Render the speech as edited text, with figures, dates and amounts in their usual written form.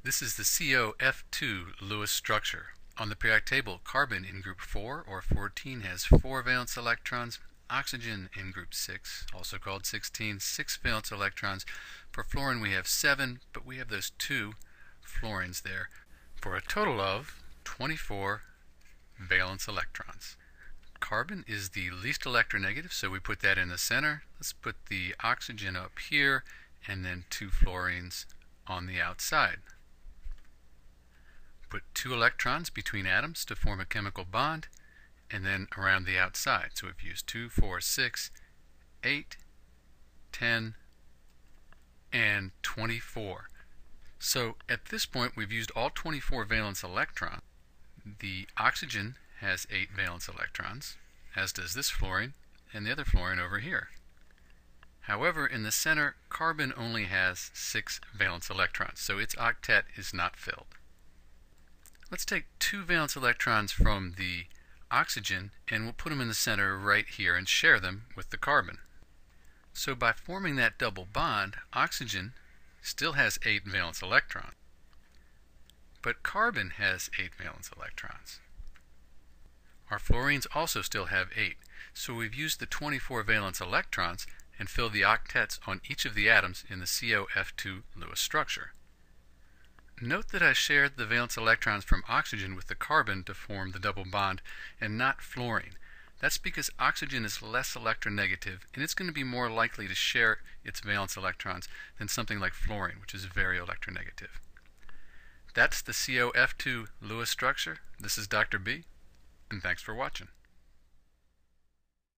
This is the COF2 Lewis structure. On the periodic table, carbon in group 4 or 14 has 4 valence electrons. Oxygen in group 6, also called 16, 6 valence electrons. For fluorine we have 7, but we have those 2 fluorines there for a total of 24 valence electrons. Carbon is the least electronegative, so we put that in the center. Let's put the oxygen up here and then 2 fluorines on the outside. Put 2 electrons between atoms to form a chemical bond, and then around the outside. So we've used 2, 4, 6, 8, 10, and 24. So at this point we've used all 24 valence electrons. The oxygen has 8 valence electrons, as does this fluorine and the other fluorine over here. However, in the center, carbon only has 6 valence electrons, so its octet is not filled. Let's take 2 valence electrons from the oxygen and we'll put them in the center right here and share them with the carbon. So by forming that double bond, oxygen still has 8 valence electrons, but carbon has 8 valence electrons. Our fluorines also still have 8, so we've used the 24 valence electrons and filled the octets on each of the atoms in the COF2 Lewis structure. Note that I shared the valence electrons from oxygen with the carbon to form the double bond and not fluorine. That's because oxygen is less electronegative and it's going to be more likely to share its valence electrons than something like fluorine, which is very electronegative. That's the COF2 Lewis structure. This is Dr. B, and thanks for watching.